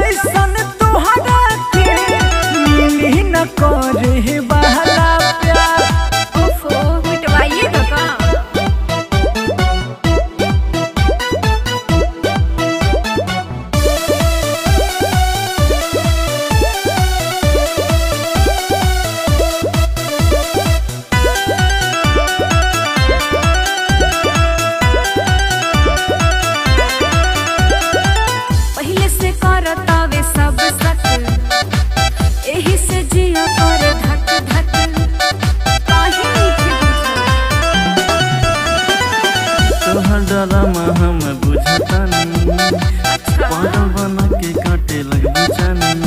जैसन तुहरा के मिली न करे वाला प्यार। ओफो मिटवाइए तो का पहले से करतावे सब सक एही से जिया करे धक धक काहे नहीं तोहर डरामा हम बुझतानी अच्छा पागल बना के काटे लगबू जानी